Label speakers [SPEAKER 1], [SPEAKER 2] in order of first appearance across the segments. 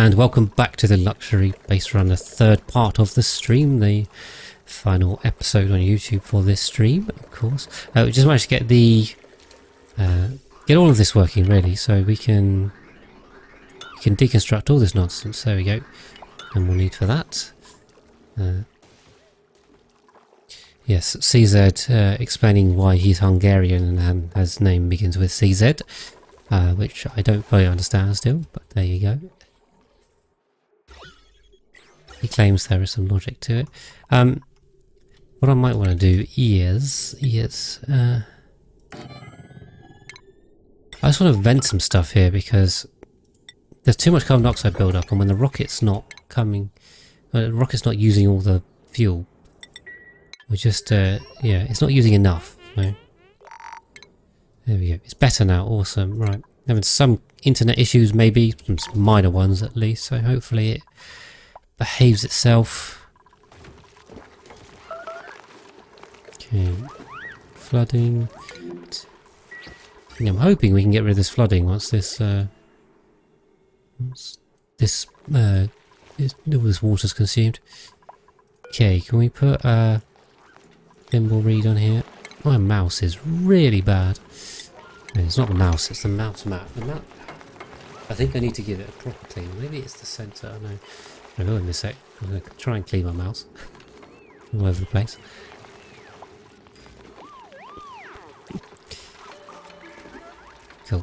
[SPEAKER 1] And welcome back to the Luxury Base Run, the third part of the stream, the final episode on YouTube for this stream, of course. We just managed to get the get all of this working really, so we can deconstruct all this nonsense. There we go, and we'll need for that. Yes, CZ explaining why he's Hungarian and his name begins with CZ, which I don't fully understand still, but there you go. He claims there is some logic to it. What I might want to do is I just want to vent some stuff here because there's too much carbon dioxide build-up, and when the rocket's not coming, the rocket's not using all the fuel. We're just, yeah, it's not using enough. No. There we go. It's better now. Awesome. Right. Having some internet issues, maybe some minor ones at least. So hopefully it behaves itself. Okay. Flooding. I'm hoping we can get rid of this flooding once this this water's consumed. Okay. Can we put Thimble read on here? My mouse is really bad. No, it's not the mouse, it's the mouse map. I think I need to give it a proper clean. Maybe it's the centre. No. I will in a sec. I'm going to try and clean my mouse all over the place. Cool.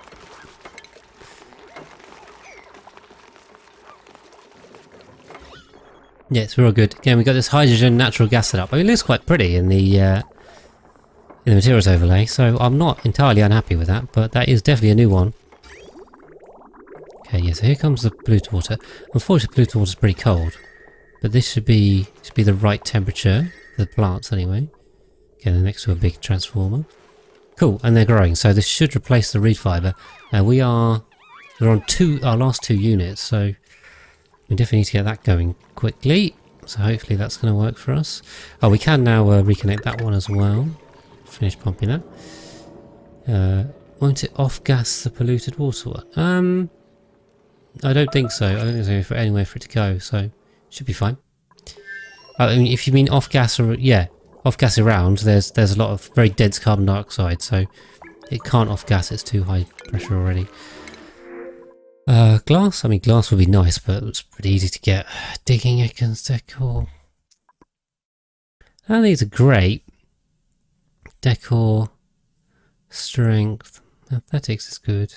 [SPEAKER 1] Yes, we're all good. Again, we've got this hydrogen natural gas set up. I mean, it looks quite pretty in the materials overlay, so I'm not entirely unhappy with that, but that is definitely a new one. Okay, yeah, so here comes the polluted water. Unfortunately, polluted water is pretty cold, but this should be the right temperature for the plants anyway. Okay, they're next to a big transformer. Cool, and they're growing, so this should replace the reed fibre. We're on our last two units, so we definitely need to get that going quickly. So hopefully that's going to work for us. Oh, we can now reconnect that one as well. Finish pumping that. Won't it off-gas the polluted water one? I don't think so. I don't think there's anywhere for it to go, so should be fine. I mean, if you mean off-gas, or yeah, off-gas around, there's a lot of very dense carbon dioxide, so it can't off-gas. It's too high pressure already. Glass? I mean, glass would be nice, but it's pretty easy to get. Digging against decor. I think it's great. Decor. Strength. Athletics is good.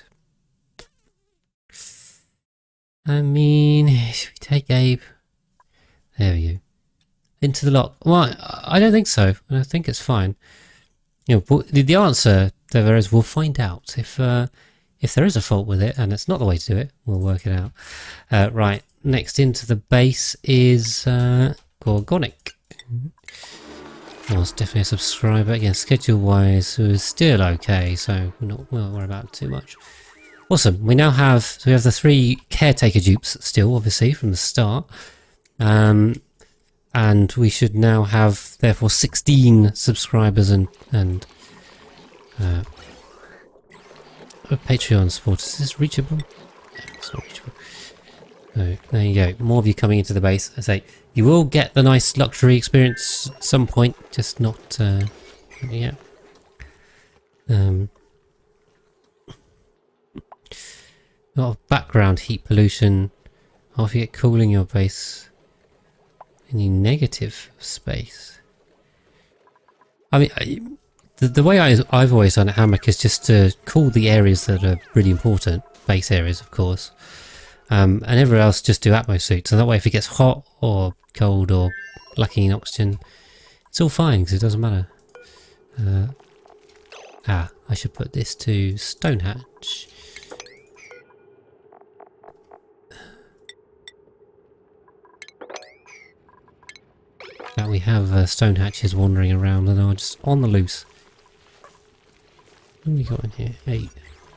[SPEAKER 1] I mean, should we take Abe? There we go. Into the lock. Well, I don't think so. I think it's fine. You know, the answer there is, we'll find out. If there is a fault with it, and it's not the way to do it, we'll work it out. Right, next into the base is Gorgonic. Well, it's definitely a subscriber. Again, schedule-wise, it was still okay, so we won't worry about it too much. Awesome. We now have, so we have the 3 caretaker dupes still, obviously, from the start. And we should now have, therefore, 16 subscribers and Patreon supporters. Is this reachable? No, it's not reachable. So, there you go. More of you coming into the base. I say, you will get the nice luxury experience at some point, just not yet. A lot of background heat pollution. If you get cooling your base, any negative space. I mean, the way I've always done at Hammock is just to cool the areas that are really important, base areas of course, and everywhere else just do Atmo suits, and that way if it gets hot or cold or lacking in oxygen, it's all fine because it doesn't matter. I should put this to Stonehatch. Now we have Stonehatches wandering around and are just on the loose. What have we got in here? 8.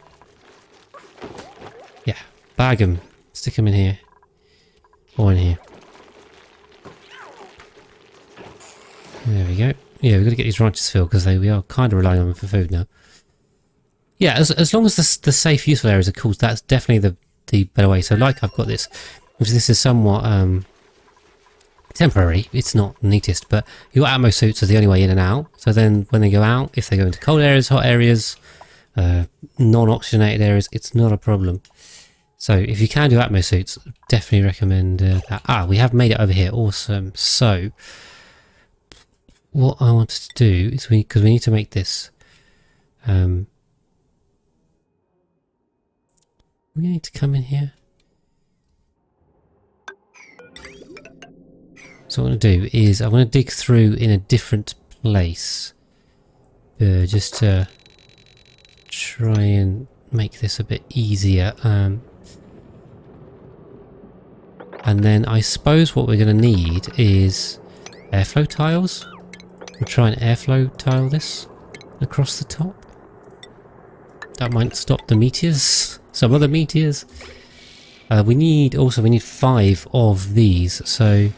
[SPEAKER 1] Yeah, bag them. Stick them in here. Or in here. There we go. Yeah, we've got to get these ranches filled because we are kind of relying on them for food now. Yeah, as long as the safe, useful areas are cool, that's definitely the better way. So like I've got this, which this is somewhat temporary, it's not neatest, but your Atmo suits are the only way in and out. So then when they go out, if they go into cold areas, hot areas, non-oxygenated areas, it's not a problem. So if you can do Atmo suits, definitely recommend that. Ah, we have made it over here. Awesome. So what I wanted to do is because we need to make this. We need to come in here. So what I'm going to do is I'm going to dig through in a different place. Just to try and make this a bit easier. And then I suppose what we're going to need is airflow tiles. We'll try and airflow tile this across the top. That might stop the meteors. Some other meteors. We need 5 of these. So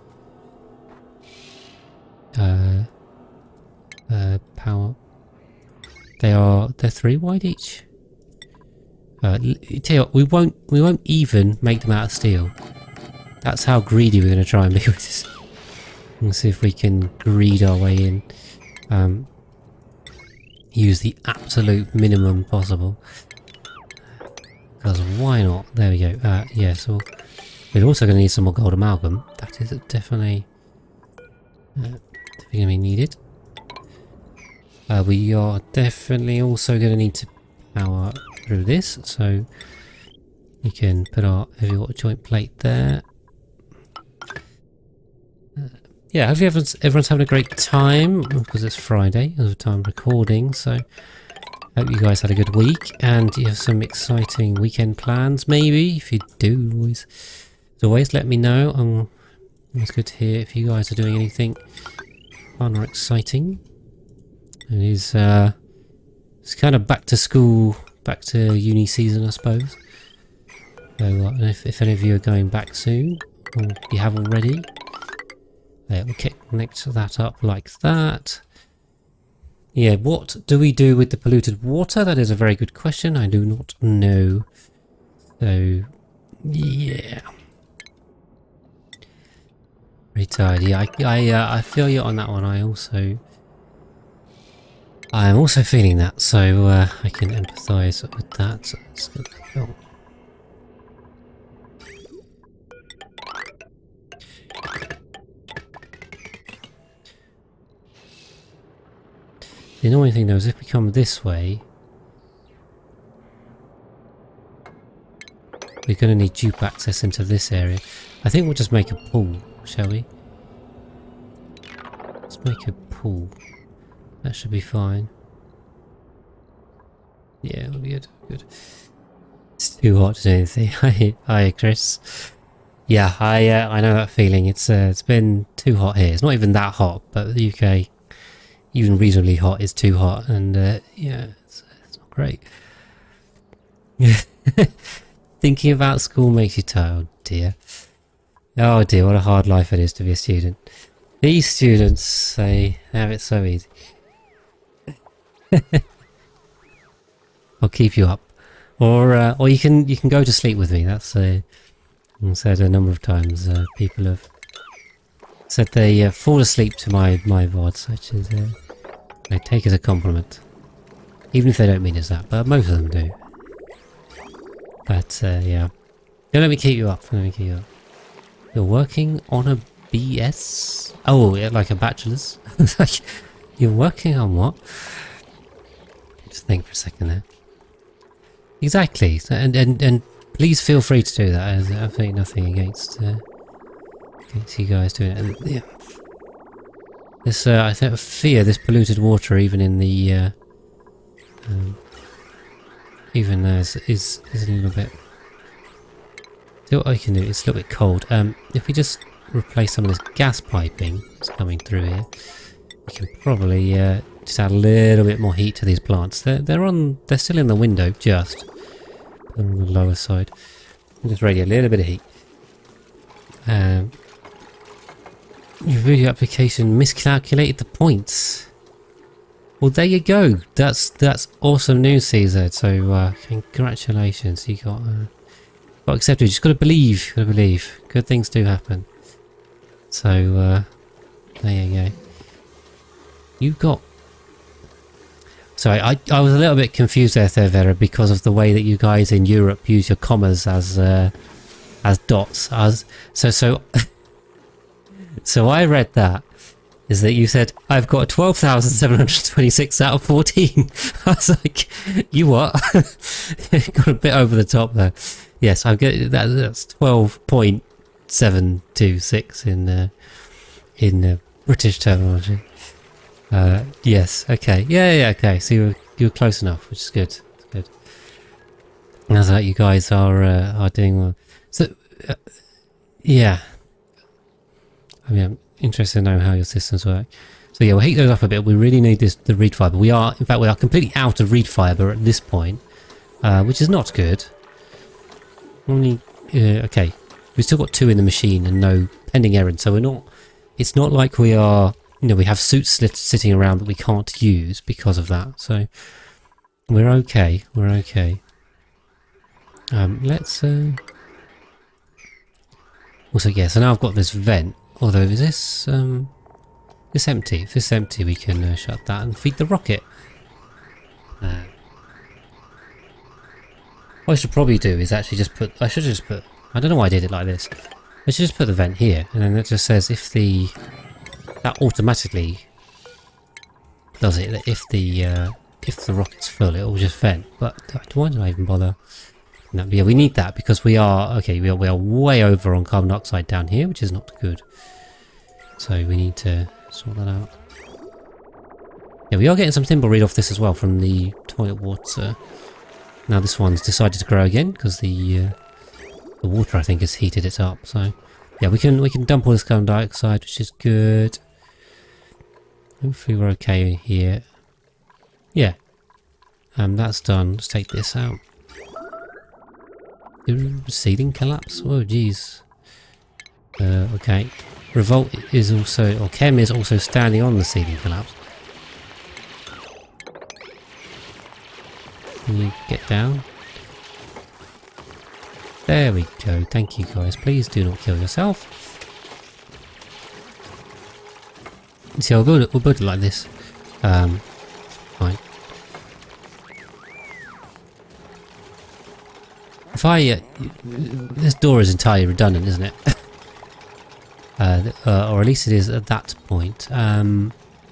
[SPEAKER 1] power. They're 3 wide each. Tell you what, we won't even make them out of steel. That's how greedy we're going to try and be with this. Let's see if we can greed our way in. Use the absolute minimum possible. Because why not? There we go. Yeah, so we're also going to need some more gold amalgam. That is definitely going to be needed. We are definitely also going to need to power through this. So we can put our heavy water joint plate there. Yeah, hopefully everyone's having a great time, because it's Friday at the time of recording, so hope you guys had a good week and you have some exciting weekend plans, maybe. If you do, as always let me know. It's good to hear if you guys are doing anything fun or exciting. It is it's kind of back to school, back to uni season, I suppose. So if any of you are going back soon, or you have already, we'll connect that up like that. Yeah, what do we do with the polluted water? That is a very good question. I do not know. So, yeah. Very tired. Yeah, I feel you on that one. I am also feeling that, so I can empathise with that. So let's go. The annoying thing though is if we come this way, we're going to need dupe access into this area. I think we'll just make a pool, shall we? Let's make a pool. That should be fine. Yeah, it'll be good. Good. It's too hot to do anything. Hi, Chris. Yeah, I know that feeling. It's been too hot here. It's not even that hot, but the UK, even reasonably hot, is too hot, and yeah, it's not great. Thinking about school makes you tired, dear. Oh dear, what a hard life it is to be a student. These students, they have it so easy. I'll keep you up, or you can go to sleep with me. That's I've said a number of times. People have said they fall asleep to my VODs, which is they take as a compliment, even if they don't mean it as that. But most of them do. But yeah, don't let me keep you up. Don't let me keep you up. You're working on a BS? Oh, yeah, like a bachelor's. You're working on what? Just think for a second there. Exactly, and please feel free to do that. There's absolutely nothing against you guys doing it. And, yeah. This I fear this polluted water, even in the even there is a little bit. See what I can do. It's a little bit cold. If we just replace some of this gas piping that's coming through here, we can probably just add a little bit more heat to these plants. They're still in the window, just on the lower side. Just radiate a little bit of heat. Your video application miscalculated the points. Well, there you go. That's awesome news, Caesar. So congratulations, you got Got accepted. You just got to believe. Got to believe. Good things do happen. So there you go. You got. Sorry, I was a little bit confused there, Vera, because of the way that you guys in Europe use your commas as dots. So I read that is that you said I've got 12,726 out of 14. I was like, you what? Got a bit over the top there. Yes, I'm getting that's 12.726 in British terminology. Yes, okay, yeah, okay. So you were close enough, which is good. It's good. As that you guys are doing well. So yeah, I mean, I'm interested to know how your systems work. So yeah, we'll heat those up a bit. We really need the reed fiber. We are, in fact, we are completely out of reed fiber at this point, which is not good. Only okay. We've still got 2 in the machine and no pending errand, so we're not. It's not like we are. You know, we have suits sitting around that we can't use because of that. So we're okay. We're okay. Let's. Also, yeah. So now I've got this vent. Although, is this this empty? If it's empty, we can shut that and feed the rocket. What I should probably do is actually just put. I should just put. I don't know why I did it like this. I should just put the vent here, and then it just says if the that automatically does it. If the rocket's full, it will just vent. But why did I even bother? No, yeah, we need that because we are okay. We are way over on carbon dioxide down here, which is not good. So we need to sort that out. Yeah, we are getting some thimbleweed off this as well from the toilet water. Now this one's decided to grow again because the water, I think, has heated it up. So yeah, we can dump all this carbon dioxide, which is good. Hopefully we're okay here. Yeah, that's done. Let's take this out. Ceiling collapse. Oh jeez. Okay. Revolt is also, or Chem is also standing on the ceiling collapse. Can you get down? There we go. Thank you guys. Please do not kill yourself. See, we'll build it like this. Fine. If I this door is entirely redundant, isn't it? Or at least it is at that point. I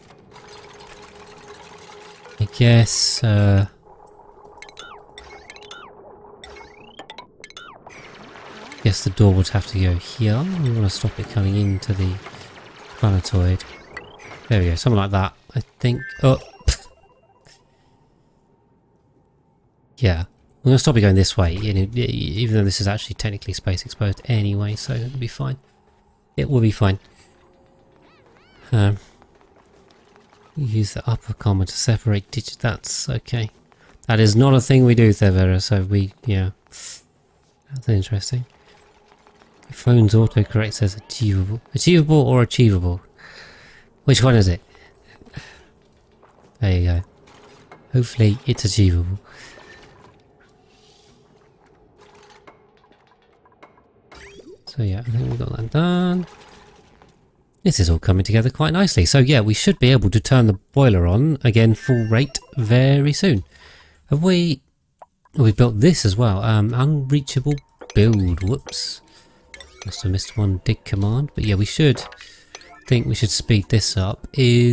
[SPEAKER 1] guess. Guess the door would have to go here. We want to stop it coming into the planetoid. There we go, something like that. I think. Oh, yeah. We're going to stop it going this way, even though this is actually technically space exposed anyway, so it'll be fine. It will be fine. Use the upper comma to separate digits. That's okay. That is not a thing we do, Thevera, so yeah. That's interesting. The phone's autocorrect says achievable. Achievable or achievable? Which one is it? There you go. Hopefully it's achievable. So yeah, I think we've got that done. This is all coming together quite nicely. So yeah, we should be able to turn the boiler on again full rate very soon. Have we... Oh, we built this as well. Unreachable build. Whoops. Must have missed one dig command. But yeah, we should... think we should speed this up.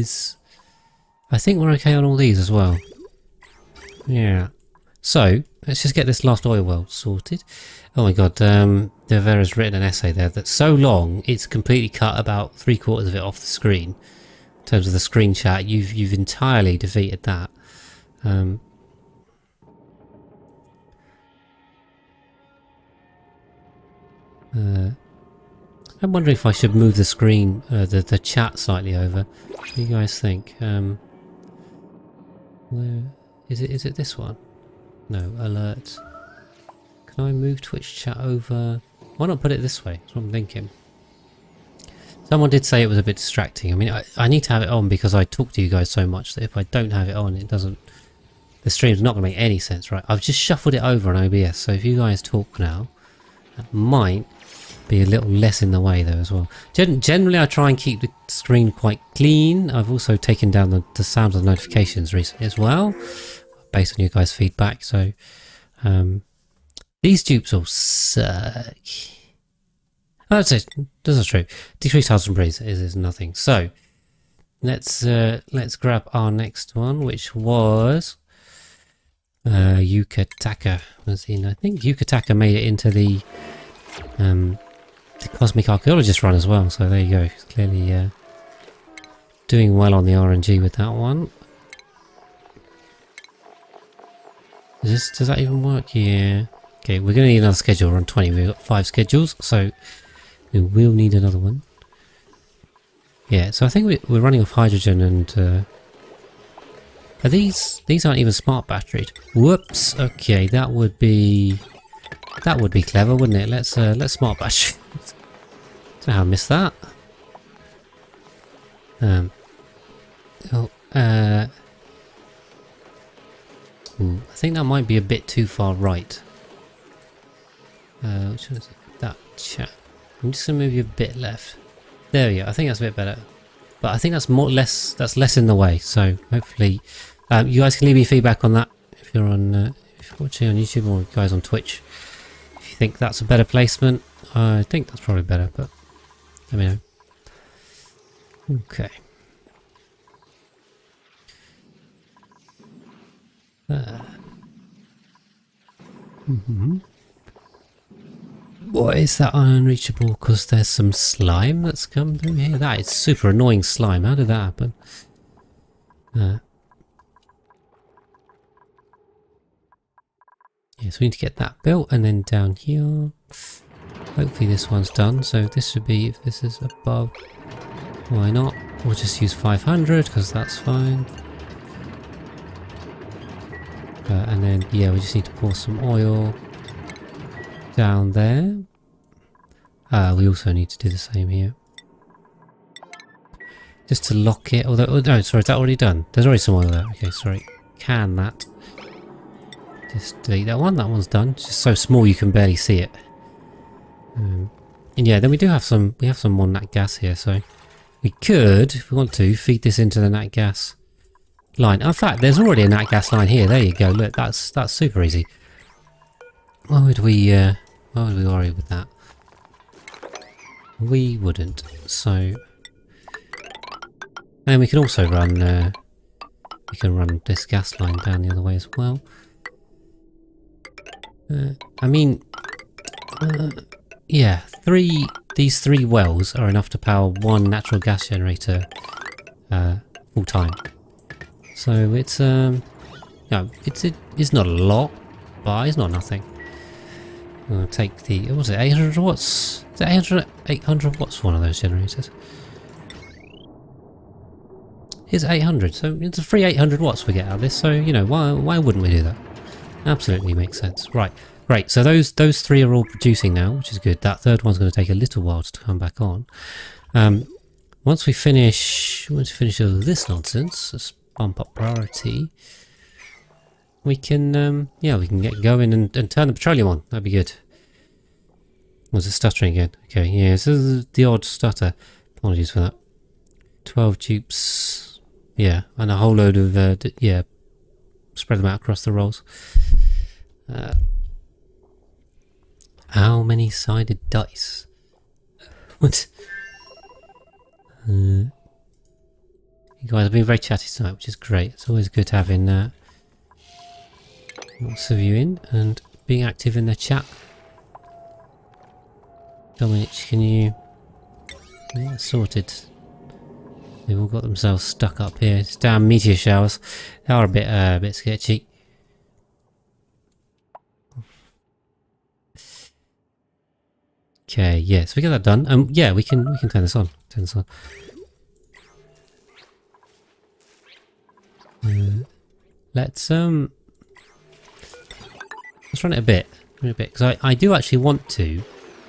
[SPEAKER 1] I think we're okay on all these as well. Yeah. So, let's just get this last oil well sorted. Oh my god, Devera's written an essay there that's so long, it's completely cut about 3/4 of it off the screen. In terms of the screen chat, you've entirely defeated that. I'm wondering if I should move the screen, the chat slightly over. What do you guys think? Where is it? Is it this one? No, alerts. Can I move Twitch chat over? Why not put it this way? That's what I'm thinking. Someone did say it was a bit distracting. I mean, I need to have it on because I talk to you guys so much that if I don't have it on, it doesn't... The stream's not going to make any sense, right? I've just shuffled it over on OBS, so if you guys talk now, That might be a little less in the way though as well. Generally I try and keep the screen quite clean. I've also taken down the sound of the notifications recently as well, based on you guys' feedback. So these dupes all suck. Oh, that's it. This is true. Decrease Hudson Breeze is nothing. So let's grab our next one, which was Yukataka. I think Yukataka made it into the Cosmic Archaeologist run as well. So there you go. He's clearly doing well on the RNG with that one. Does that even work? Yeah. Okay, we're going to need another schedule. We're on 20. We've got 5 schedules, so we will need another one. Yeah, so I think we're running off hydrogen and... are these aren't even smart batteried. Whoops. Okay, that would be clever, wouldn't it? Let's smart battery. Don't know how I missed that. Ooh, I think that might be a bit too far right. Which one is it? That chat. I'm just gonna move you a bit left. There we go. I think that's a bit better. But I think that's that's less in the way. So hopefully, you guys can leave me feedback on that if you're watching on YouTube or guys on Twitch. If you think that's a better placement, I think that's probably better. But let me know. Okay. What is that unreachable? Because there's some slime that's come through here. That is super annoying slime. How did that happen? Yeah, so we need to get that built, and then down here. Hopefully this one's done. So this should be, if this is above, why not? We'll just use 500 because that's fine. And then, yeah, we just need to pour some oil down there. We also need to do the same here. Just to lock it. Although, oh no, sorry, is that already done? There's already some oil there. Okay, sorry. Can that. Just delete that one. That one's done. It's just so small you can barely see it. And yeah, then we have some more nat gas here, so we could, if we want to, feed this into the nat gas line. In fact, there's already a nat gas line here. There you go. Look, that's super easy. Why would we worry with that? We wouldn't. So, and we can also run. We can run this gas line down the other way as well. I mean, yeah, these three wells are enough to power one natural gas generator full time. So it's no, it's not a lot, but it's not nothing. I'll take the, what was it, 800 watts? Is it 800 watts for one of those generators? It's 800, so it's a free 800 watts we get out of this, so, you know, why wouldn't we do that? Absolutely makes sense. Right, great, so those three are all producing now, which is good. That third one's going to take a little while to come back on. Once we finish all this nonsense, let's bump up priority. We can, yeah, we can get going and turn the petroleum on. That'd be good. Was it stuttering again? Okay, yeah, this is the odd stutter. Apologies for that. 12 dupes. Yeah, and a whole load of, yeah, spread them out across the rolls. How many sided dice? What? You guys have been very chatty tonight, which is great. It's always good having lots of you in and being active in the chat. Dominic, can you... Yeah, sorted. They've all got themselves stuck up here. It's damn meteor showers. They are a bit sketchy. Okay, yeah, so we get that done. Yeah, we can turn this on. Turn this on. Let's run it a bit, because I do actually want to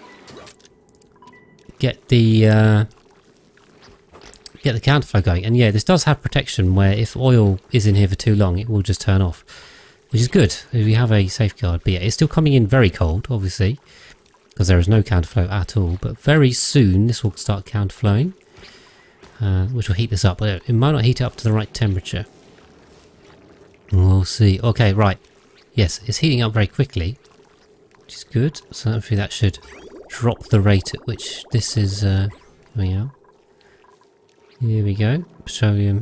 [SPEAKER 1] get the counterflow going, and yeah, this does have protection where if oil is in here for too long, it will just turn off, which is good. We have a safeguard, but yeah, it's still coming in very cold, obviously, because there is no counterflow at all. But very soon this will start counterflowing, which will heat this up. But it might not heat it up to the right temperature. We'll see. Okay, right. Yes, it's heating up very quickly, which is good. So hopefully that should drop the rate at which this is coming out. Here we go. Petroleum.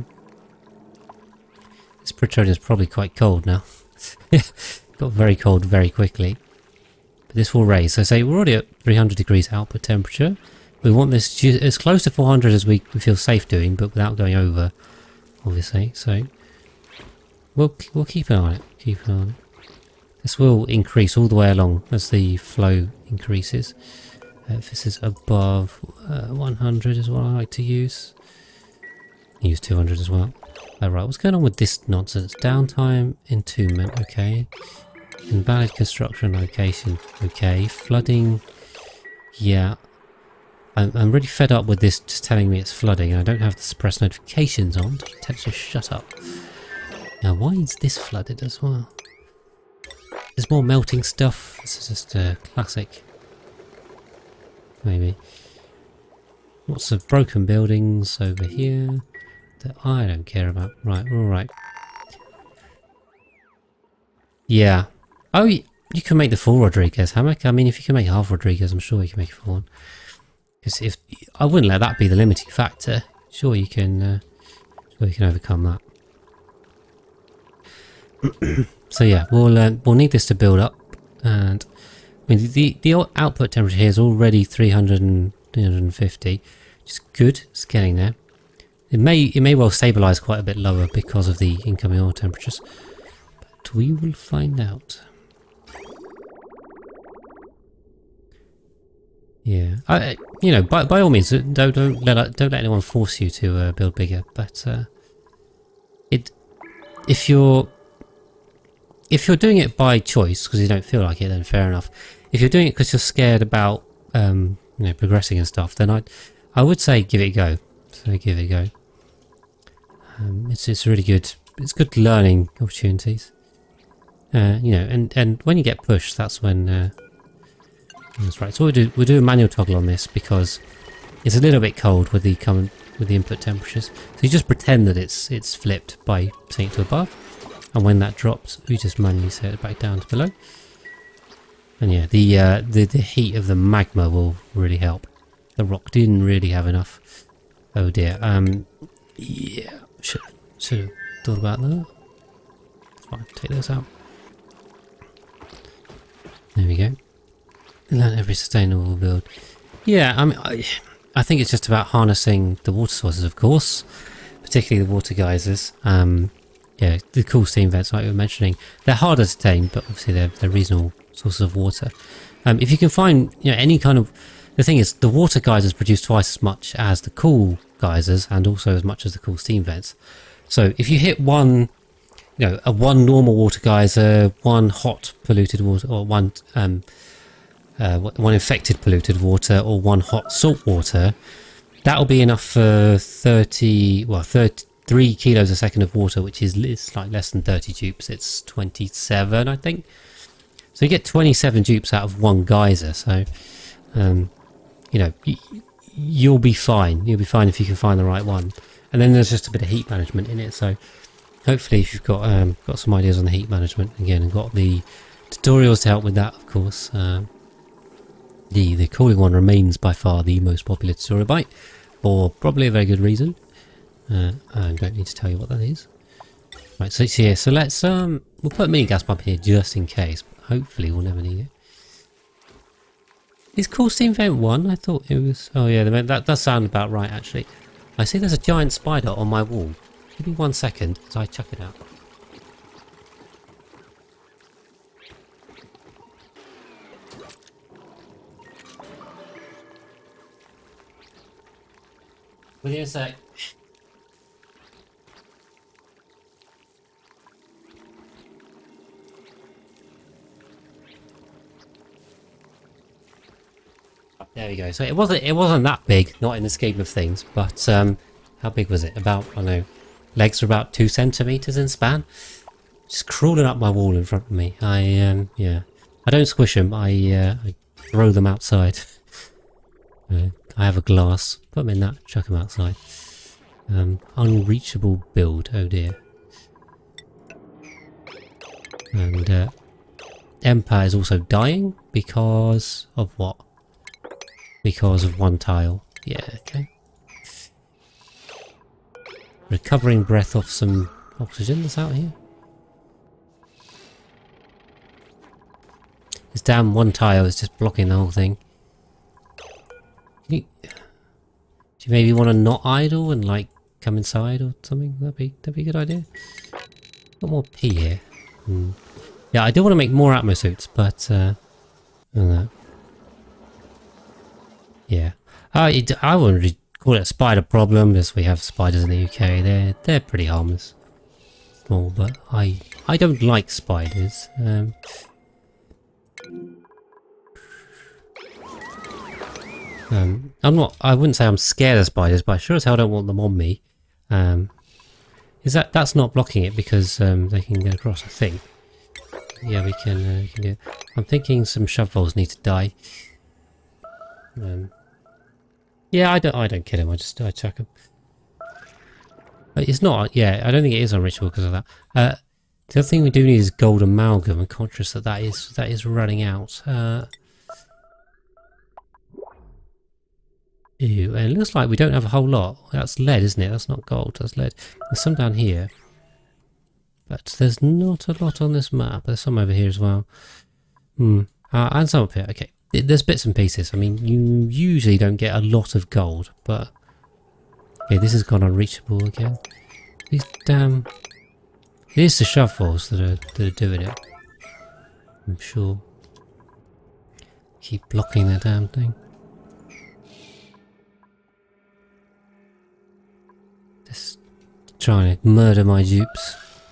[SPEAKER 1] This petroleum is probably quite cold now. Got very cold very quickly. But this will raise. So say we're already at 300 degrees output temperature. We want this as close to 400 as we feel safe doing, but without going over, obviously. So we'll keep an eye on it. Keep an eye on it. This will increase all the way along as the flow increases. If this is above 100 is what I like to use. Use 200 as well. Right, what's going on with this nonsense? Downtime, entombment, okay. Invalid construction location, okay. Flooding, yeah. I'm really fed up with this just telling me it's flooding, and I don't have the suppress notifications on. Tell it to shut up. Now, why is this flooded as well? There's more melting stuff. This is just a classic. Maybe. Lots of broken buildings over here that I don't care about. Right, we're alright. Yeah. Oh, you can make the full Rodriguez hammock. I mean, if you can make half Rodriguez, I'm sure you can make a full one. Because if I wouldn't let that be the limiting factor. Sure, you can overcome that. So yeah, we'll need this to build up, and I mean the output temperature here is already 300 and 350, which is good. It's getting there. It may well stabilize quite a bit lower because of the incoming oil temperatures, but we will find out. Yeah, you know, by all means, don't let anyone force you to build bigger. But if you're doing it by choice because you don't feel like it, then fair enough. If you're doing it because you're scared about you know, progressing and stuff, then I would say give it a go. So give it a go. It's really good. It's good learning opportunities. You know, and when you get pushed, that's when. That's right. So we'll do a manual toggle on this because it's a little bit cold with the input temperatures. So you just pretend that it's flipped by setting it to above. And when that drops, we just manually set it back down to below. And yeah, the heat of the magma will really help. The rock didn't really have enough. Oh dear. Yeah, should have thought about that. Fine, take those out. There we go. Learn every sustainable build. Yeah, I mean, I think it's just about harnessing the water sources, of course, particularly the water geysers. Yeah, the cool steam vents like we were mentioning, they're harder to tame, but obviously they're reasonable sources of water. If you can find, you know, any kind of, the thing is, the water geysers produce twice as much as the cool geysers, and also as much as the cool steam vents. So if you hit one, you know, one normal water geyser, one hot polluted water, or one infected polluted water, or one hot salt water, that'll be enough for 3 kilos a second of water, which is like less than 30 dupes. It's 27, I think. So you get 27 dupes out of one geyser. So, you know, you'll be fine. You'll be fine if you can find the right one. And then there's just a bit of heat management in it. So hopefully, if you've got some ideas on the heat management again, and got the tutorials to help with that, of course. The cooling one remains by far the most popular tutorial bite, for probably a very good reason. I don't need to tell you what that is. Right, so it's here. So let's we'll put a mini gas pump here just in case. But hopefully we'll never need it. Is Cool Steam Vent 1? I thought it was. Oh yeah, that does sound about right actually. I see there's a giant spider on my wall. Give me 1 second as I chuck it out. With you in a sec. There we go. So it wasn't that big, not in the scheme of things, but how big was it? About, I don't know, legs were about 2 centimeters in span. Just crawling up my wall in front of me. Yeah, I don't squish them. I throw them outside. I have a glass. Put them in that, chuck them outside. Unreachable build. Oh dear. And Empire is also dying because of what? Because of one tile. Yeah, okay. Recovering breath off some oxygen that's out here. This damn one tile is just blocking the whole thing. Do you maybe want to not idle and like come inside or something? That'd be a good idea. Got more pee here. Yeah, I do want to make more Atmo suits, but I don't know. Yeah, I wouldn't really call it a spider problem, as we have spiders in the UK. They're pretty harmless, small, but I don't like spiders. I wouldn't say I'm scared of spiders, but I sure as hell don't want them on me. That's not blocking it because they can get across, I think. Yeah, we can do it. I'm thinking some shovelfuls need to die. Yeah, I don't kill him. I chuck him. But it's not. Yeah, I don't think it is unreachable because of that. The other thing we do need is gold amalgam. I'm conscious that is running out. Ew, and it looks like we don't have a whole lot. That's lead, isn't it? That's not gold. That's lead. There's some down here, but there's not a lot on this map. There's some over here as well. And some up here. Okay. There's bits and pieces. I mean, you usually don't get a lot of gold, but okay, this has gone unreachable again. These damn... It is the shovels that are doing it. I'm sure. Keep blocking the damn thing. Just trying to murder my dupes.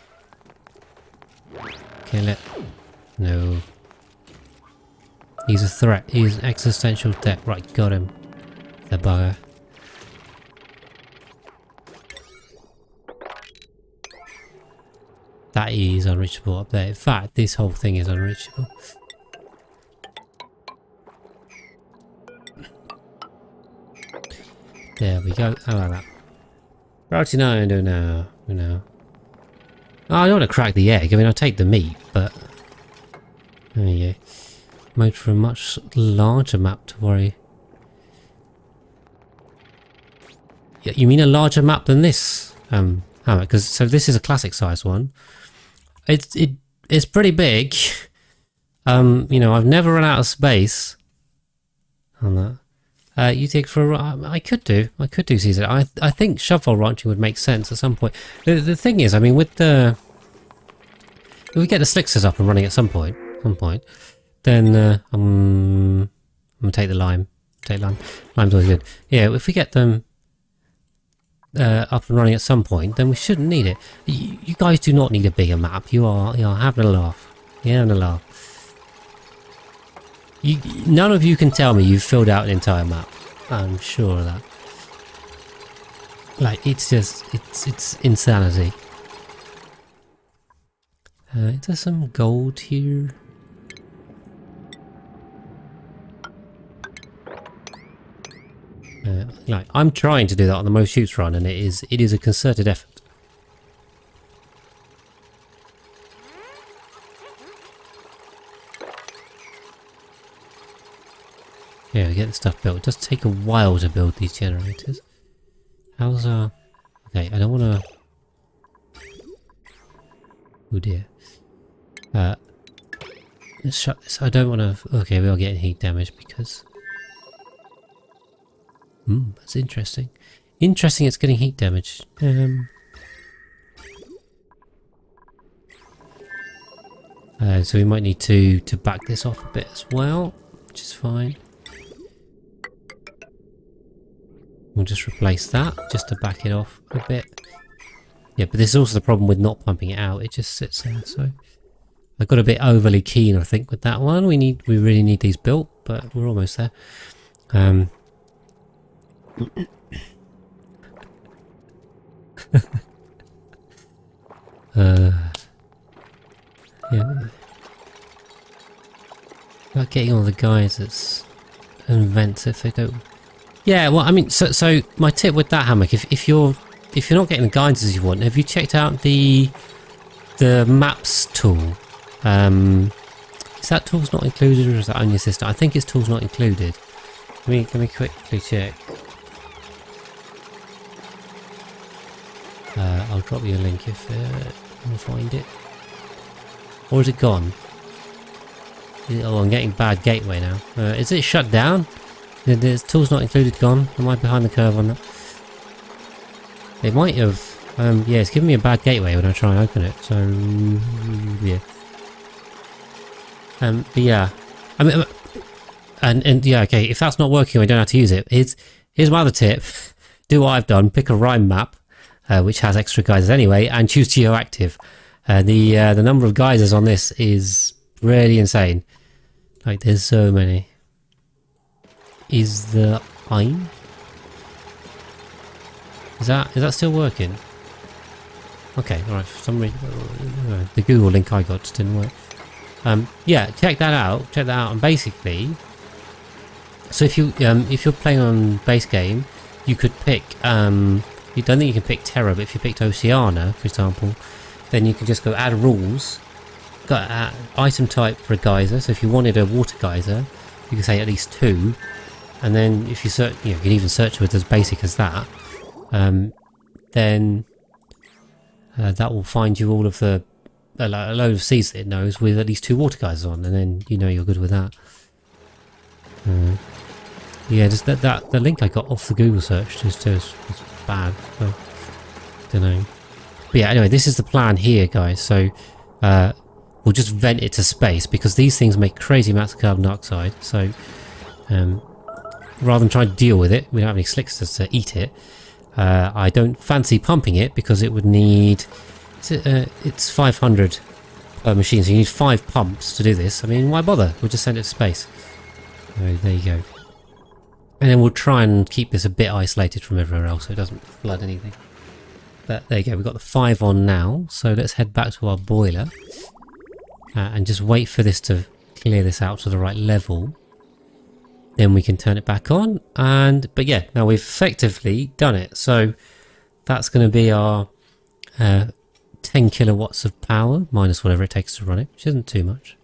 [SPEAKER 1] Kill it. No. He's a threat. He's an existential threat. Right, got him. The bugger. That is unreachable up there. In fact, this whole thing is unreachable. There we go. How about that? Priority 9, do now. Oh, I don't want to crack the egg. I mean, I'll take the meat, but... There you go. Made for a much larger map to worry. Yeah, you mean a larger map than this? Hammer? Because so this is a classic size one. It's pretty big. You know, I've never run out of space on that. You think for I could do Caesar. I think shovel ranching would make sense at some point. The thing is, I mean, with if we get the slickers up and running at some point, then I'm gonna take the lime. Take lime. Lime's always good. Yeah, if we get them up and running at some point, then we shouldn't need it. You guys do not need a bigger map. You are having a laugh. You're having a laugh. None of you can tell me you've filled out an entire map. I'm sure of that. Like, it's just, it's insanity. Is there some gold here? Like, I'm trying to do that on the most shoots run, and it is a concerted effort. Yeah, we get the stuff built. It does take a while to build these generators. How's our... Okay, I don't want to... Oh dear. Let's shut this. I don't want to... Okay, we are getting heat damage because... that's interesting. Interesting it's getting heat damage. So we might need to back this off a bit as well, which is fine. We'll just replace that, just to back it off a bit. Yeah, but this is also the problem with not pumping it out. It just sits there, so... I got a bit overly keen, I think, with that one. We really need these built, but we're almost there. Yeah. About getting all the geysers and vents if they don't. Yeah, well, I mean, so my tip with that, Hammock, if you're not getting the geysers you want, have you checked out the maps tool? Is that tool's not included, or is that on your system? I think it's tool's not included. Let me quickly check. I'll drop you a link if you can find it. Or is it gone? Oh, I'm getting bad gateway now. Is it shut down? The tool's not included gone? Am I behind the curve on that? It might have. Yeah, it's giving me a bad gateway when I try and open it. So yeah. But yeah, I mean, and yeah, okay. If that's not working, I don't have to use it. Here's my other tip: do what I've done. Pick a Rime map, which has extra geysers anyway, and choose Geoactive. The number of geysers on this is really insane. Like, there's so many. Is the Ein? Is that still working? Okay, alright, for some reason the Google link I got just didn't work. Yeah, check that out, and basically, so if you're playing on base game, you could pick, you don't think you can pick Terra, but if you picked Oceania, for example, then you can just go add rules, got item type for a geyser, so if you wanted a water geyser, you can say at least 2, and then if you search, you can even search with as basic as that, then that will find you all of the a load of seeds that it knows with at least 2 water geysers on, and then you know you're good with that. Yeah, just the link I got off the Google search just was bad. So, don't know. But yeah, anyway, this is the plan here, guys. So we'll just vent it to space because these things make crazy amounts of carbon dioxide. So rather than trying to deal with it, we don't have any slicksters to eat it. I don't fancy pumping it because it would need. It's 500 per machine, so you need 5 pumps to do this. I mean, why bother? We'll just send it to space. So there you go. And then we'll try and keep this a bit isolated from everywhere else so it doesn't flood anything. But there you go, we've got the 5 on now, so let's head back to our boiler. And just wait for this to clear this out to the right level. Then we can turn it back on. But yeah, now we've effectively done it. So that's going to be our 10 kilowatts of power, minus whatever it takes to run it, which isn't too much.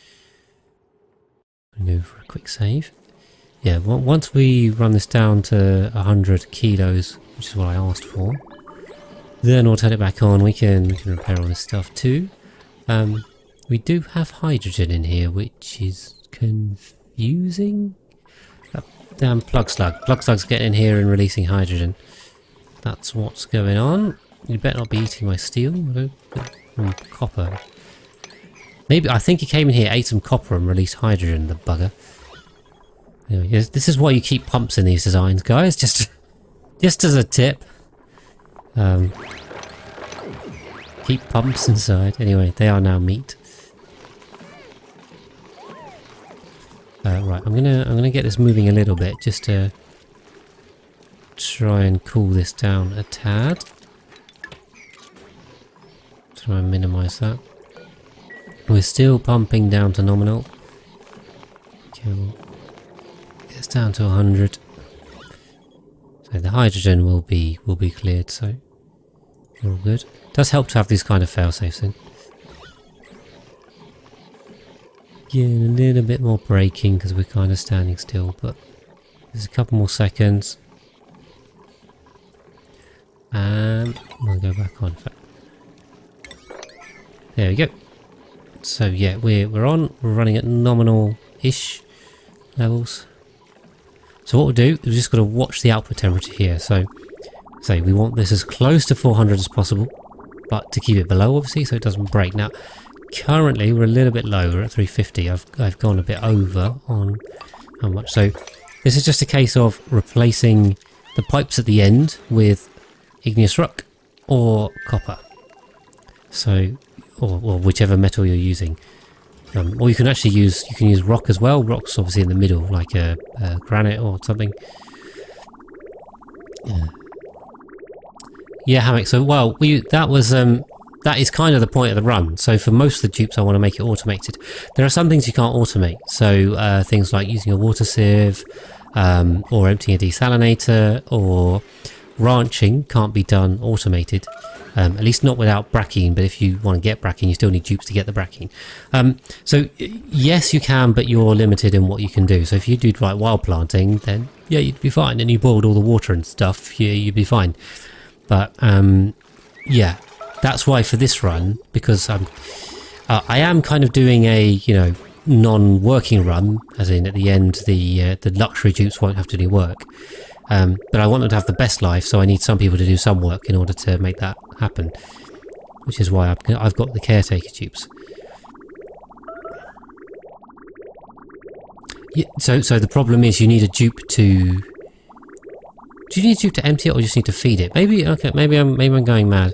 [SPEAKER 1] I'm going to go for a quick save. Yeah, once we run this down to 100 kilos, which is what I asked for, then we'll turn it back on. We can repair all this stuff too. We do have hydrogen in here, which is confusing. That damn plug slug. Plug slug's getting in here and releasing hydrogen. That's what's going on. You better not be eating my steel. Copper. Maybe, I think he came in here, ate some copper and released hydrogen, the bugger. Anyway, this is why you keep pumps in these designs, guys. Just as a tip. Keep pumps inside. Anyway, they are now meat. Right, I'm gonna get this moving a little bit just to try and cool this down a tad. Try and minimise that. We're still pumping down to nominal. Okay, well, it's down to 100. So the hydrogen will be cleared. So all good. Does help to have these kind of fail-safes in. Getting a little bit more braking because we're kind of standing still, but there's a couple more seconds. And we'll go back on. There we go. So yeah, we're on. We're running at nominal-ish levels. So what we'll do is we've just got to watch the output temperature here. So we want this as close to 400 as possible, but to keep it below, obviously, so it doesn't break. Now, currently we're a little bit low. We're at 350. I've gone a bit over on how much. So this is just a case of replacing the pipes at the end with igneous rock or copper. So, or whichever metal you're using. Or you can actually use rock as well. Rock's obviously in the middle, like a granite or something. Yeah, Hammock. So well, that was that is kind of the point of the run. So for most of the dupes I want to make it automated. There are some things you can't automate, so things like using a water sieve, or emptying a desalinator, or ranching can't be done automated. At least not without brackine, but if you want to get brackine, you still need dupes to get the brackine. So yes, you can, but you're limited in what you can do. So if you do like wild planting, then yeah, you'd be fine. And you boiled all the water and stuff, you'd be fine. But yeah, that's why for this run, because I am kind of doing a, you know, non-working run, as in at the end the luxury dupes won't have to do work. But I want them to have the best life, so I need some people to do some work in order to make that happen. Which is why I've got the caretaker dupes. Yeah, so the problem is you need a dupe to... Do you need a dupe to empty it, or you just need to feed it? Maybe, okay, maybe I'm going mad.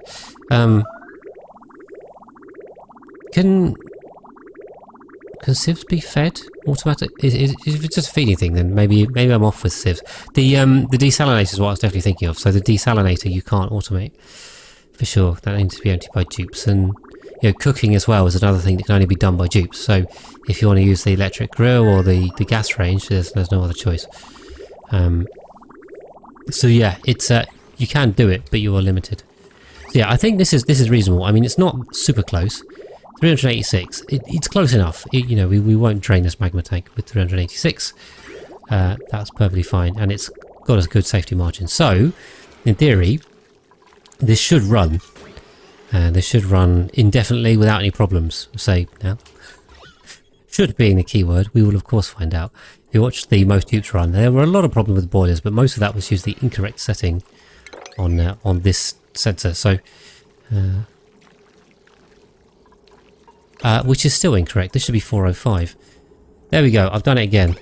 [SPEAKER 1] Can sieves be fed automatic? If it's just a feeding thing, then maybe I'm off with sieves. The desalinator is what I was definitely thinking of. So the desalinator you can't automate for sure. That needs to be emptied by dupes, and you know, cooking as well is another thing that can only be done by dupes. So if you want to use the electric grill or the gas range, there's no other choice. So yeah, it's you can do it, but you are limited. So yeah, I think this is reasonable. I mean, it's not super close. 386, it's close enough. You know, we won't drain this magma tank with 386. That's perfectly fine, and it's got a good safety margin. So, in theory, this should run. This should run indefinitely without any problems. Say now, should being the keyword. We will of course find out. If you watch the most dupes run, there were a lot of problems with boilers, but most of that was due to the incorrect setting on this sensor. So. Which is still incorrect. This should be 405. There we go. I've done it again.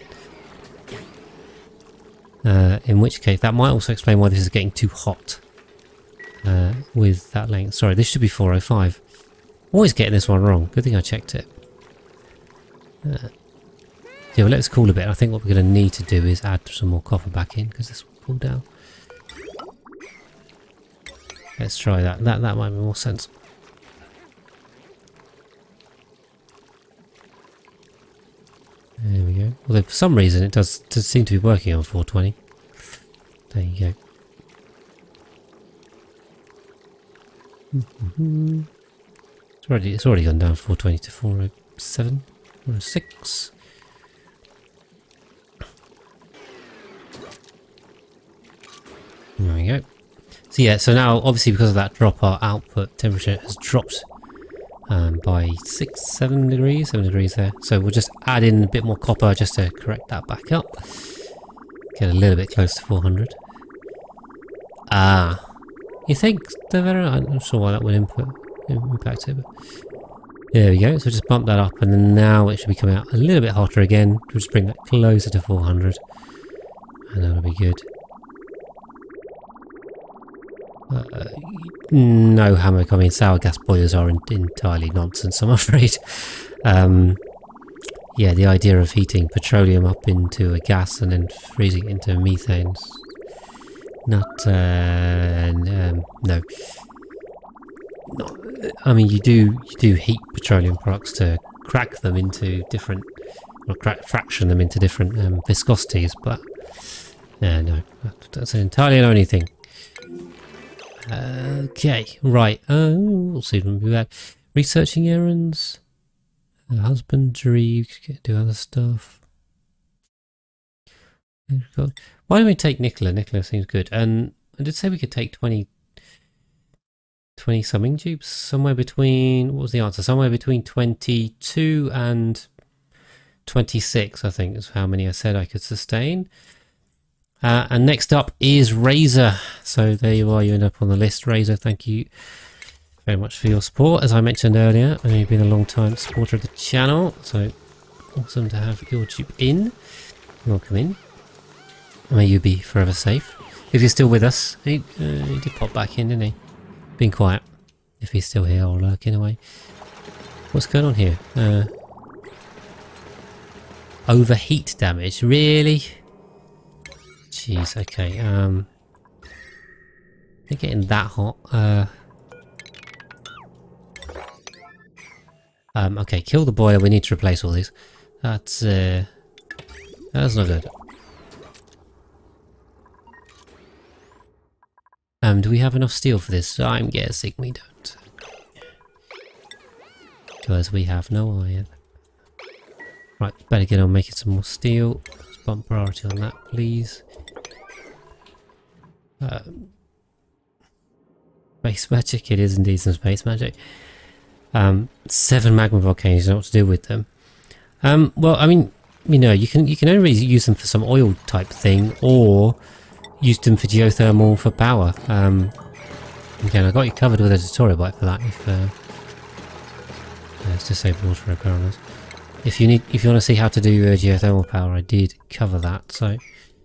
[SPEAKER 1] In which case, that might also explain why this is getting too hot with that length. Sorry, this should be 405. Always getting this one wrong. Good thing I checked it. Yeah, well, let's cool a bit. I think what we're going to need to do is add some more copper back in, because this will cool down. Let's try that. That might make more sense. There we go. Although for some reason it does seem to be working on 420. There you go. It's already gone down 420 to 407, 406. There we go. So yeah, so now obviously because of that drop, our output temperature has dropped by 7 degrees there. So we'll just add in a bit more copper just to correct that back up. Get a little bit close to 400. You think they're better? I'm not sure why that would impact it. But there we go. So just bump that up, and then now it should be coming out a little bit hotter again. We'll just bring that closer to 400, and that'll be good. No, Hammock. I mean, sour gas boilers are entirely nonsense, I'm afraid. Yeah, the idea of heating petroleum up into a gas and then freezing it into methane, not, no. I mean, you do heat petroleum products to crack them into different, or fraction them into different viscosities, but no, that's an entirely unknown thing. Okay, right. We'll see if we can do that. Researching errands, husbandry. You could do other stuff. Why don't we take Nicola? Nicola seems good. And I did say we could take 20 something dupes. Somewhere between. What was the answer? Somewhere between 22 and 26. I think is how many I said I could sustain. And next up is Razor. So there you are, you end up on the list. Razor, thank you very much for your support. As I mentioned earlier, I know you've been a long time supporter of the channel, so awesome to have your dupe in. Welcome in. May you be forever safe. If you're still with us, he did pop back in, didn't he? Being quiet. If he's still here or lurking away. What's going on here? Overheat damage, really? Jeez, okay, they're getting that hot. Okay, kill the boiler. We need to replace all these. That's not good. Do we have enough steel for this? I'm guessing we don't. Because we have no iron. Right, better get on making some more steel. Let's bump priority on that, please. Space magic, it is indeed some space magic. 7 magma volcanoes, you know what to do with them. Well, I mean, you know, you can only really use them for some oil type thing, or use them for geothermal for power. Again, I got you covered with a tutorial bite for that. If let's disable auto repair on this. If you want to see how to do geothermal power, I did cover that. So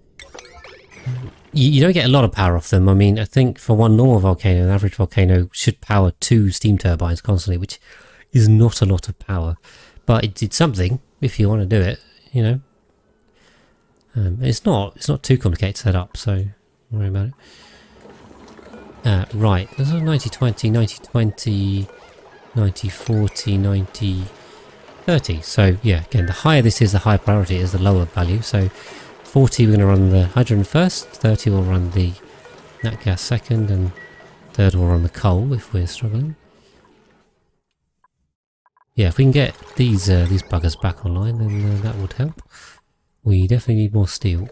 [SPEAKER 1] you don't get a lot of power off them. I mean, I think for one normal volcano, an average volcano should power 2 steam turbines constantly, which is not a lot of power. But it's something if you want to do it, you know. It's not too complicated to set up, so don't worry about it. Right, this is 90-20, 90-20, 90-40, 90-30. So yeah, again, the higher this is, the higher priority is, the lower value. So 40 we're going to run the hydrogen first, 30 will run the nat gas second, and third will run the coal if we're struggling. Yeah, if we can get these buggers back online, then that would help. We definitely need more steel.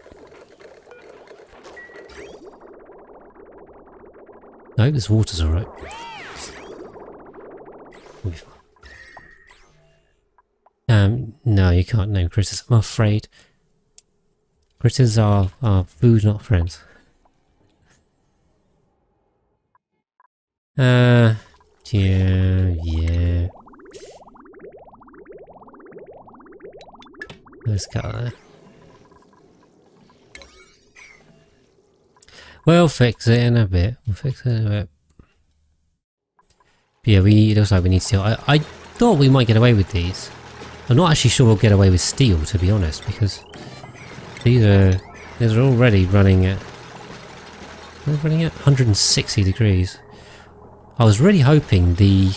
[SPEAKER 1] No, this water's alright. No, you can't name critters, I'm afraid. Critters are food, not friends. Yeah. Let's cut that. We'll fix it in a bit. But yeah, it looks like we need steel. I thought we might get away with these. I'm not actually sure we'll get away with steel, to be honest, because these are already running at 160 degrees. I was really hoping the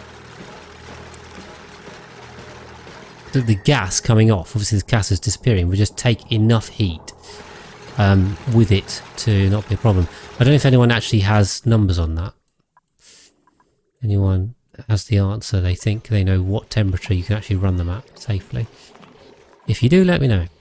[SPEAKER 1] gas coming off, obviously the gas is disappearing, would just take enough heat with it to not be a problem. I don't know if anyone actually has numbers on that. Anyone has the answer, they think they know what temperature you can actually run them at safely. If you do, let me know.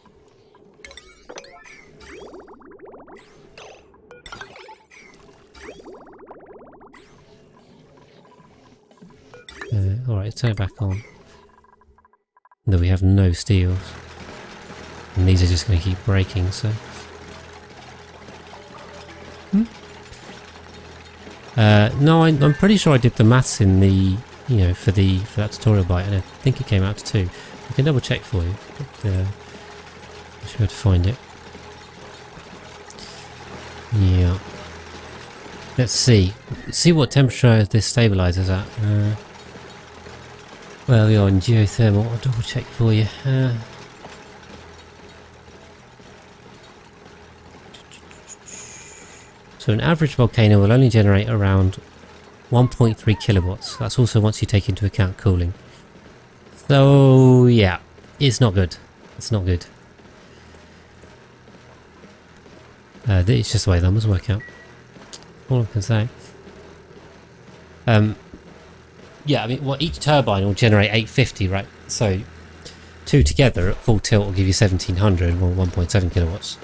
[SPEAKER 1] Alright, let's turn it back on. No, we have no steels. And these are just going to keep breaking, so... no, I'm pretty sure I did the maths in the, you know, for that tutorial bite, and I think it came out to 2. I can double check for you, but I should be able to find it. Yeah. Let's see. See what temperature this stabilizes at. Well, you're on geothermal. I'll double check for you. So an average volcano will only generate around 1.3 kilowatts. That's also once you take into account cooling. So yeah, it's not good. It's not good. It's just the way the numbers work out. All I can say. Yeah, I mean, well, each turbine will generate 850, right? So 2 together at full tilt will give you 1700, or 1.7 kilowatts.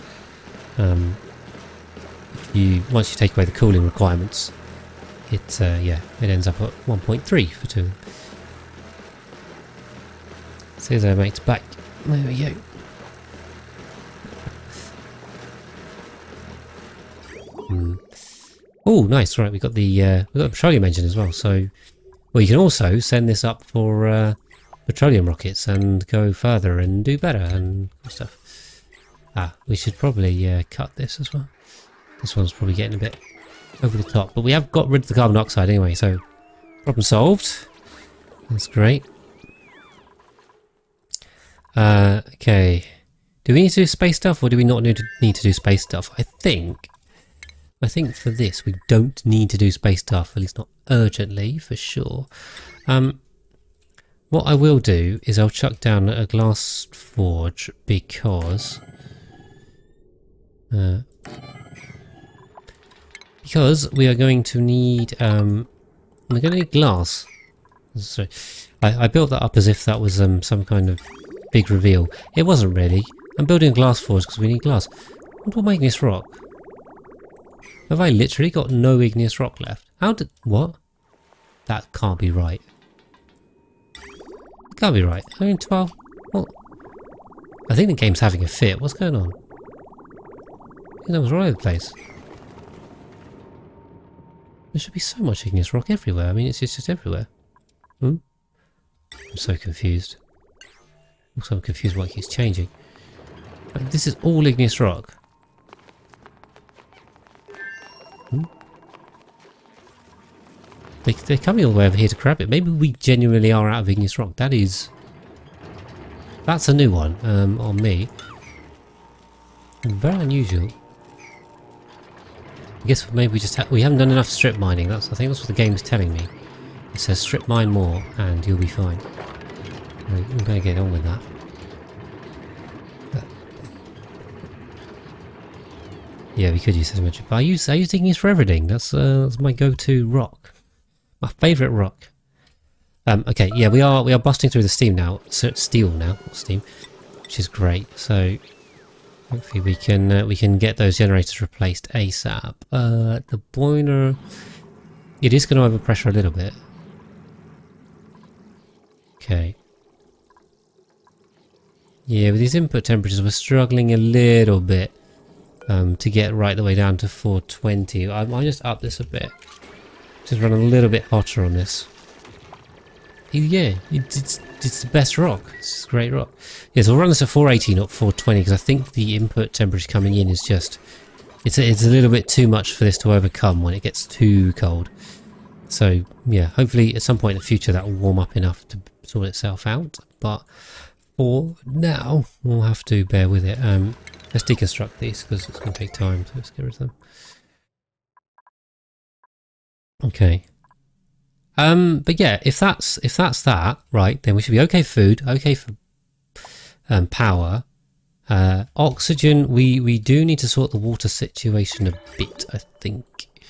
[SPEAKER 1] Once you take away the cooling requirements, it ends up at 1.3 for 2. Here's our mate's back. There we go. Oh, nice! Right, we got the petroleum engine as well. So, well, you can also send this up for petroleum rockets and go further and do better and stuff. We should probably cut this as well. This one's probably getting a bit over the top, but we have got rid of the carbon dioxide anyway, so problem solved. That's great. Okay. Do we need to do space stuff, or do we not need to do space stuff? I think for this we don't need to do space stuff, at least not urgently, for sure. What I will do is I'll chuck down a glass forge because we are going to need we're going to need glass. Sorry, I built that up as if that was some kind of big reveal. It wasn't really. I'm building a glass forge because we need glass. What about my igneous rock? Have I literally got no igneous rock left? How did... what? That can't be right. It can't be right. I mean, 12... what? I think the game's having a fit. What's going on? I think that was all over the place. There should be so much igneous rock everywhere. I mean, it's just everywhere. I'm so confused. Also, I'm confused why it keeps changing. This is all igneous rock. They're coming all the way over here to grab it. Maybe we genuinely are out of igneous rock. That's a new one on me. Very unusual. I guess maybe we haven't done enough strip mining. I think that's what the game is telling me. It says strip mine more and you'll be fine. I'm going to get on with that. Yeah, we could use this much, but I use igneous for everything. That's my go-to rock, my favourite rock. Okay, yeah, we are busting through the steel now, not steam, which is great. So hopefully we can get those generators replaced ASAP. The boiler, it is going to overpressure a little bit. Okay. Yeah, with these input temperatures, we're struggling a little bit. To get right the way down to 420. I might just up this a bit. Just run a little bit hotter on this. Yeah, it's the best rock. It's a great rock. Yeah, so we'll run this at 480, not 420, because I think the input temperature coming in is just... It's a little bit too much for this to overcome when it gets too cold. So, yeah, hopefully at some point in the future that will warm up enough to sort itself out. But for now, we'll have to bear with it. Let's deconstruct these because it's going to take time, so let's get rid of them. Okay. But yeah, if that's that, right, then we should be okay for food, okay for power. Oxygen, we do need to sort the water situation a bit, I think.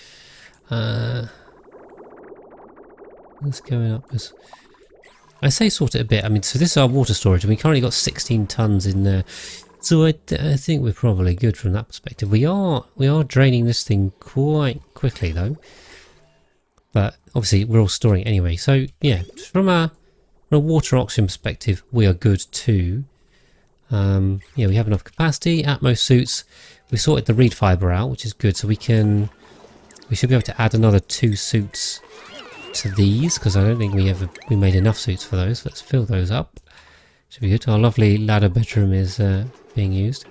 [SPEAKER 1] What's going up? I say sort it a bit. I mean, so this is our water storage, and we currently got 16 tons in there. So I think we're probably good from that perspective. We are draining this thing quite quickly though, but obviously we're all storing it anyway. So yeah, from a water oxygen perspective, we are good too. Yeah, we have enough capacity. Atmos suits, we sorted the reed fiber out, which is good. So we should be able to add another 2 suits to these because I don't think we made enough suits for those. Let's fill those up. Should be good. Our lovely ladder bedroom is being used.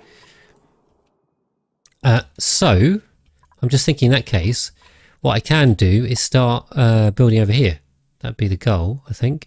[SPEAKER 1] So, I'm just thinking in that case, what I can do is start building over here. That'd be the goal, I think.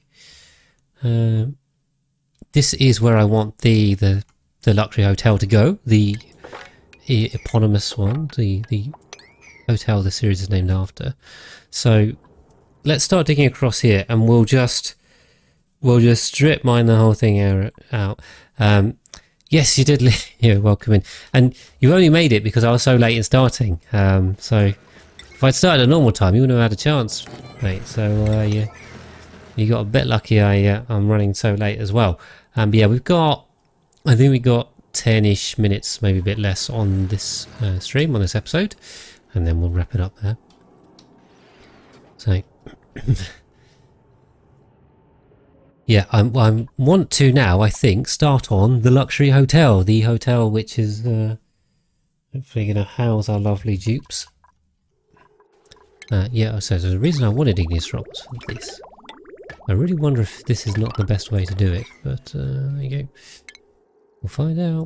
[SPEAKER 1] This is where I want the luxury hotel to go. The eponymous one, the hotel the series is named after. So, let's start digging across here, and we'll just strip mine the whole thing out. Yes, you did. You're welcome in, and you only made it because I was so late in starting. So if I'd started at normal time, you wouldn't have had a chance, mate. So yeah, you got a bit lucky. I'm running so late as well. But yeah, I think we got 10-ish minutes, maybe a bit less on this stream, on this episode, and then we'll wrap it up there. So. Yeah, I want to now, I think, start on the luxury hotel. The hotel which is hopefully going to house our lovely dupes. Yeah, so the reason I wanted igneous rock was for this. I really wonder if this is not the best way to do it, but there you go. We'll find out.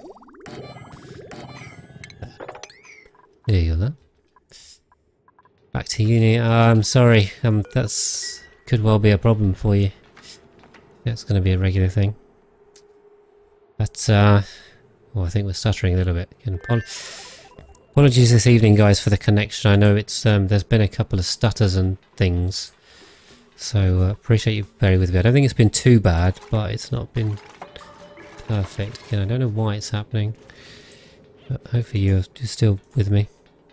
[SPEAKER 1] There you go then. Back to uni. I'm sorry, that's could well be a problem for you. That's going to be a regular thing. But, well, I think we're stuttering a little bit. Apologies this evening, guys, for the connection. I know it's there's been a couple of stutters and things. So appreciate you bearing with me. I don't think it's been too bad, but it's not been perfect. Again, I don't know why it's happening, but hopefully you're still with me.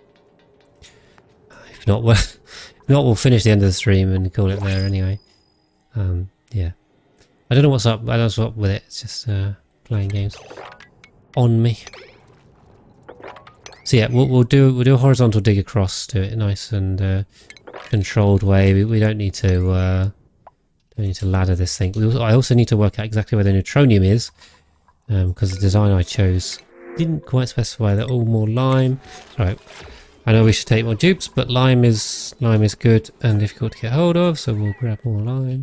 [SPEAKER 1] If not, we'll finish the end of the stream and call it there anyway. Yeah. I don't know what's up. I don't know what's up with it. It's just playing games on me. So yeah, we'll do a horizontal dig across to it, nice and controlled way. We don't need to ladder this thing. I also need to work out exactly where the neutronium is, because the design I chose didn't quite specify that. All more lime. Right. I know we should take more dupes, but lime is good and difficult to get hold of, so we'll grab more lime.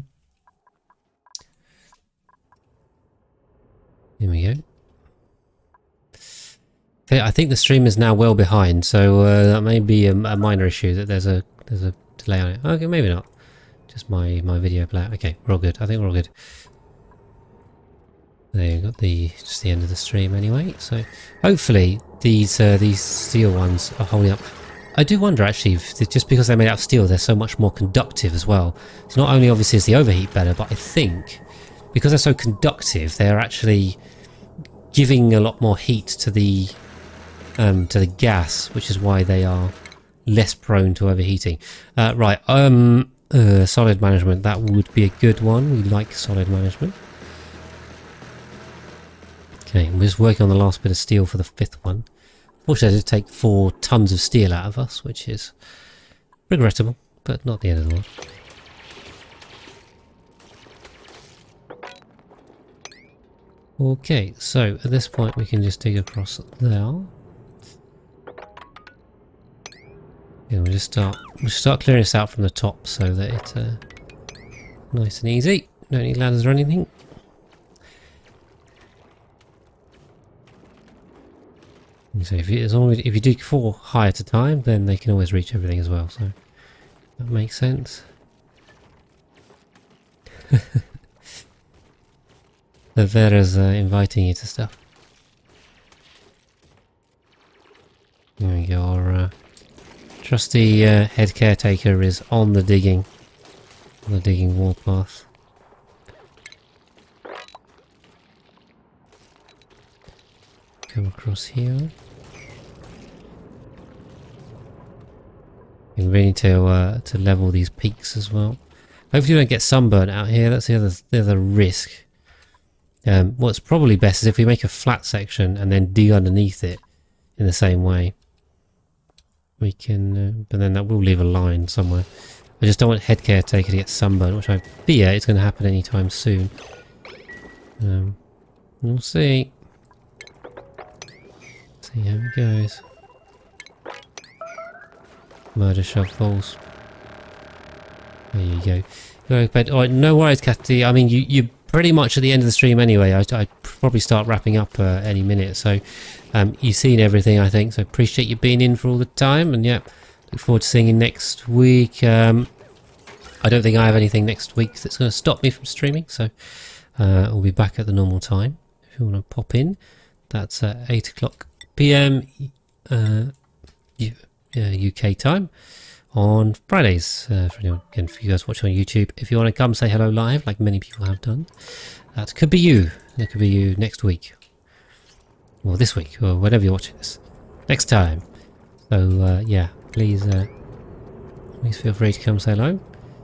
[SPEAKER 1] Here we go. Okay, I think the stream is now well behind, so that may be a minor issue that there's a delay on it. Okay, maybe not. Just my video player. Okay, we're all good. I think we're all good. There you got just the end of the stream anyway. So hopefully these steel ones are holding up. I do wonder actually if just because they're made out of steel, they're so much more conductive as well. So not only obviously is the overheat better, but I think because they're so conductive, they're actually giving a lot more heat to the gas, which is why they are less prone to overheating. Right, solid management, that would be a good one. We like solid management. Okay, we're just working on the last bit of steel for the 5th one. Fortunately, it did take 4 tons of steel out of us, which is regrettable, but not the end of the world. Okay, so at this point we can just dig across there. Yeah, we'll just start clearing this out from the top so that it's nice and easy. Don't need ladders or anything. So if you dig 4 high at a time, then they can always reach everything as well. So that makes sense. The Vera's inviting you to stuff. There we go. Our trusty head caretaker is on the digging warpath. Come across here. You really need to level these peaks as well. Hopefully you don't get sunburnt out here. That's the other risk. What's probably best is if we make a flat section and then dig underneath it in the same way. We can, but then that will leave a line somewhere. I just don't want head caretaker to get sunburnt, which I fear is going to happen anytime soon. We'll see. See how it goes. Murder shovels. There you go. Go to bed. Alright, no worries, Kathy. I mean, you're pretty much at the end of the stream anyway. I'd probably start wrapping up any minute. So, you've seen everything, I think. So, appreciate you being in for all the time. And yeah, look forward to seeing you next week. I don't think I have anything next week that's going to stop me from streaming. So, we'll be back at the normal time. If you want to pop in, that's 8 o'clock PM UK time on Fridays. For anyone, again, for you guys watching on YouTube, if you want to come say hello live, like many people have done, that could be you. That could be you next week, or this week, or whenever you're watching this. Next time. So yeah, please feel free to come say hello.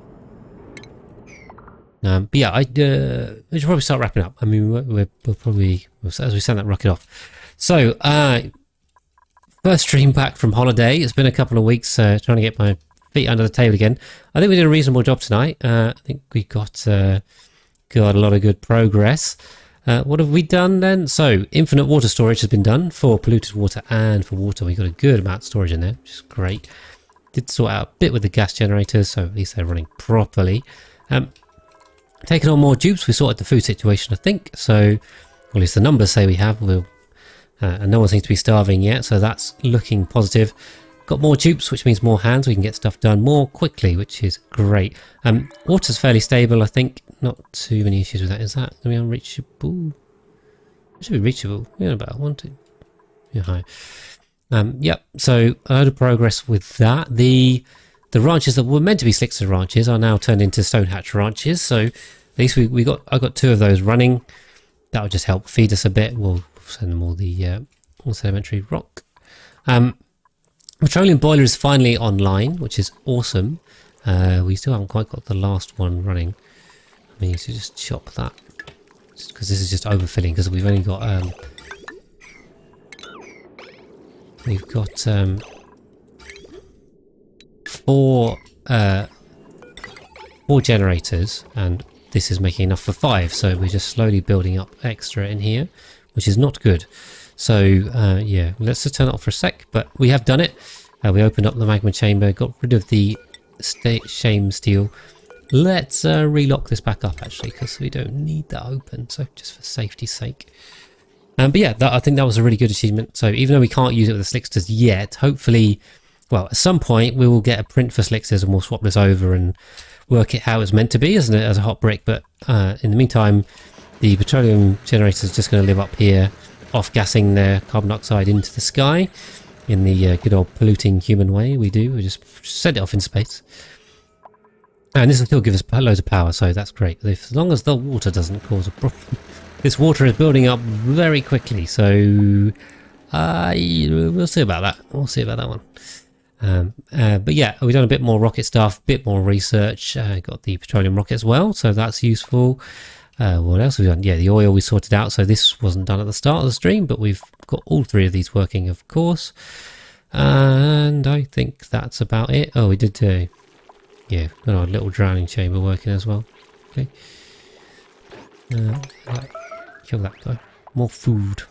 [SPEAKER 1] But yeah, we should probably start wrapping up. I mean, we'll probably, as we send that rocket off. So, first stream back from holiday. It's been a couple of weeks trying to get my feet under the table again. I think we did a reasonable job tonight. I think we got a lot of good progress. What have we done then? So, infinite water storage has been done for polluted water and for water. We got a good amount of storage in there, which is great. Did sort out a bit with the gas generators, so at least they're running properly. Taking on more dupes, we sorted the food situation, I think. So, or at least the numbers say we have. And no one seems to be starving yet, so that's looking positive. Got more dupes, which means more hands. We can get stuff done more quickly, which is great. Water's fairly stable, I think. Not too many issues with that. Is that going to be unreachable? It should be reachable. Yeah, about 1, 2. Yeah, high. Yep. So a lot of progress with that. The the ranches that were meant to be Slickster ranches are now turned into Stonehatch ranches. So at least I got 2 of those running. That will just help feed us a bit. We'll send them all the all sedimentary rock. Petroleum boiler is finally online, which is awesome. We still haven't quite got the last one running. I need to just chop that, because this is just overfilling, because we've only got four generators, and this is making enough for 5, so we're just slowly building up extra in here, which is not good. So yeah, let's just turn it off for a sec, but we have done it. We opened up the magma chamber, got rid of the shame steel. Let's relock this back up, actually, because we don't need that open, so just for safety's sake. But yeah, I think that was a really good achievement. So even though we can't use it with the Slicksters yet, hopefully, well, at some point we will get a print for Slicksters and we'll swap this over and work it how it's meant to be, isn't it, as a hot brick. But in the meantime, the petroleum generator is just going to live up here, off-gassing their carbon dioxide into the sky in the good old polluting human way we do. We just send it off in space. And this will still give us loads of power, so that's great. As long as the water doesn't cause a problem. This water is building up very quickly, so we'll see about that. We'll see about that one. But yeah, we've done a bit more rocket stuff, a bit more research. Got the petroleum rocket as well, so that's useful. What else have we done? Yeah, the oil we sorted out, so this wasn't done at the start of the stream, but we've got all 3 of these working, of course. And I think that's about it. Oh, we did yeah, got our little drowning chamber working as well. Okay. Kill that guy. More food.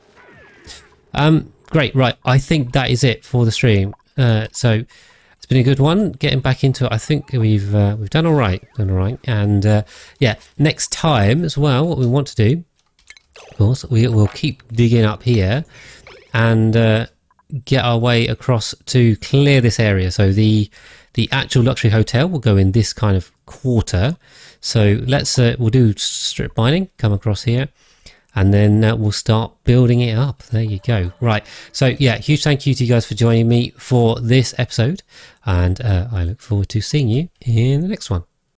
[SPEAKER 1] Great, right. I think that is it for the stream. So it's been a good one. Getting back into it, I think we've done all right. And yeah, next time as well, what we want to do, of course, we'll keep digging up here and get our way across to clear this area. So the actual luxury hotel will go in this kind of quarter. So let's we'll do strip mining, come across here, and then we'll start building it up. There you go. Right. So yeah, huge thank you to you guys for joining me for this episode, and I look forward to seeing you in the next one.